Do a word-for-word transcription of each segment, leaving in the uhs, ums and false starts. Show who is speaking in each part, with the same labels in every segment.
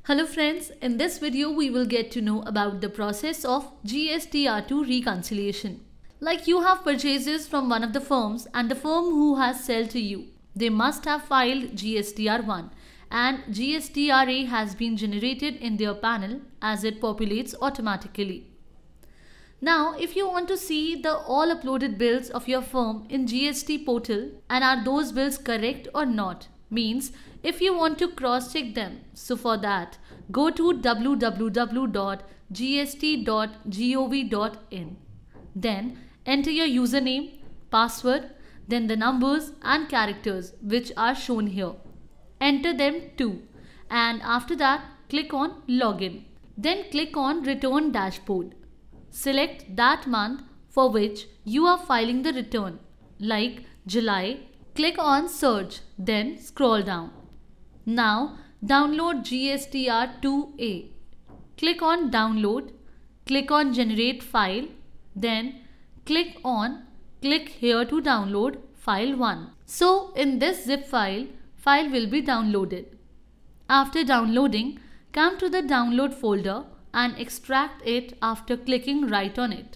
Speaker 1: Hello friends, in this video we will get to know about the process of G S T R two reconciliation. Like you have purchases from one of the firms and the firm who has sold to you. They must have filed G S T R one and G S T R A has been generated in their panel as it populates automatically. Now, if you want to see the all uploaded bills of your firm in G S T Portal and are those bills correct or not, means if you want to cross check them, so for that go to w w w dot g s t dot gov dot in. Then enter your username, password, then the numbers and characters which are shown here. Enter them too, and after that click on login. Then click on return dashboard. Select that month for which you are filing the return, like July. Click on search, then scroll down. Now download G S T R two A. Click on download, click on generate file, then click on click here to download file one. So in this zip file, file will be downloaded. After downloading, come to the download folder and extract it after clicking right on it.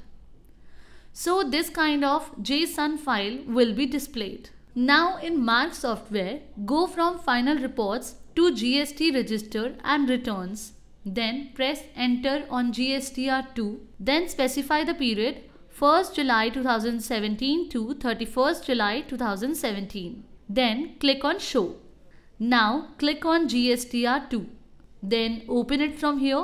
Speaker 1: So this kind of JSON file will be displayed. Now in Marg software, go from final reports to G S T register and returns. Then press enter on G S T R two. Then specify the period first July two thousand seventeen to thirty-first July two thousand seventeen. Then click on show. Now click on G S T R two. Then open it from here.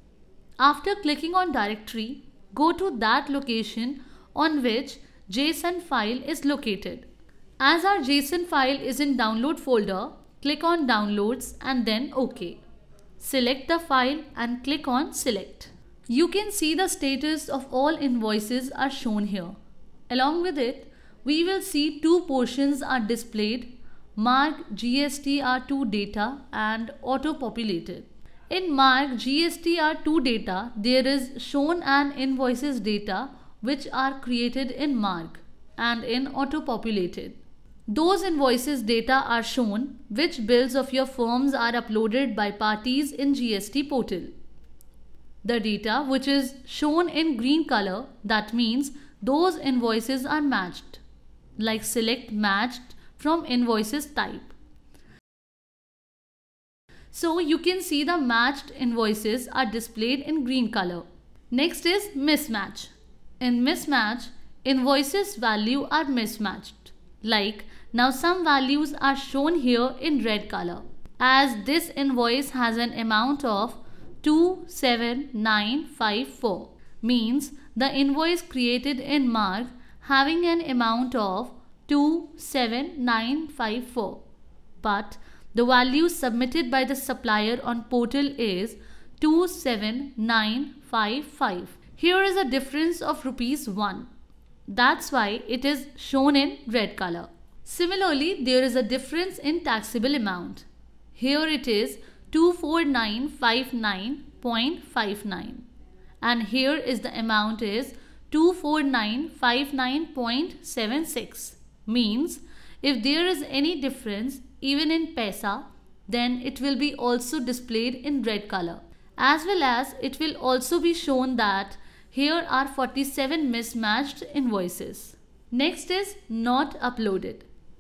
Speaker 1: After clicking on directory, go to that location on which JSON file is located. As our JSON file is in download folder, click on downloads and then OK. Select the file and click on select. You can see the status of all invoices are shown here. Along with it, we will see two portions are displayed, Marg G S T R two data and auto populated. In Marg G S T R two data, there is shown an invoices data which are created in Marg and in auto populated. Those invoices data are shown which bills of your firms are uploaded by parties in G S T Portal. The data which is shown in green color, that means those invoices are matched. Like select matched from invoices type. So you can see the matched invoices are displayed in green color. Next is mismatch. In mismatch, invoices value are mismatched. Like now some values are shown here in red color. As this invoice has an amount of two seven nine five four, means the invoice created in Marg having an amount of two seven nine five four. But the value submitted by the supplier on portal is two seven nine five five. Here is a difference of rupees one. That's why it is shown in red color. Similarly, there is a difference in taxable amount. Here it is two four nine five nine point five nine and here is the amount is two four nine five nine point seven six. Means if there is any difference even in paisa, then it will be also displayed in red color. As well as it will also be shown that here are forty-seven mismatched invoices. Next is not uploaded.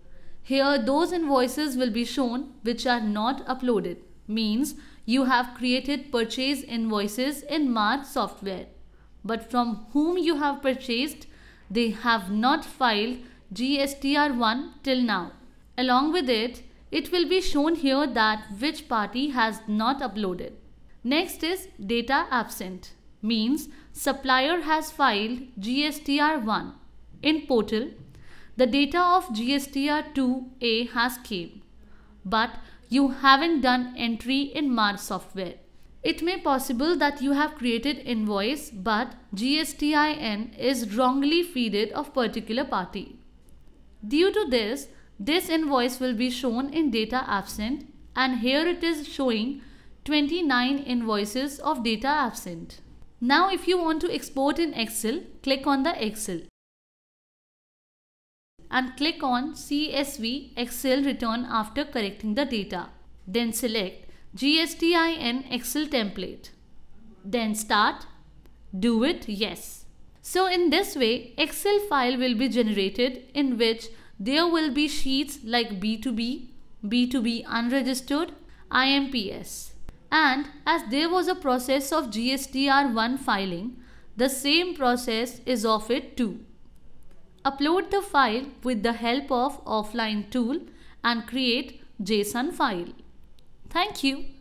Speaker 1: Here those invoices will be shown which are not uploaded. Means you have created purchase invoices in Marg software. But from whom you have purchased, they have not filed G S T R one till now. Along with it, it will be shown here that which party has not uploaded. Next is data absent. Means supplier has filed G S T R one. In portal, the data of G S T R two A has came, but you haven't done entry in Marg software. It may possible that you have created invoice but G S T I N is wrongly feeded of particular party. Due to this, this invoice will be shown in data absent and here it is showing twenty-nine invoices of data absent. Now if you want to export in Excel, click on the Excel and click on C S V Excel return after correcting the data. Then select G S T I N Excel template. Then start. Do it, yes. So in this way, Excel file will be generated in which there will be sheets like B two B, B two B unregistered, I M P S. And as there was a process of G S T R one filing, the same process is of it too. Upload the file with the help of offline tool and create JSON file. Thank you.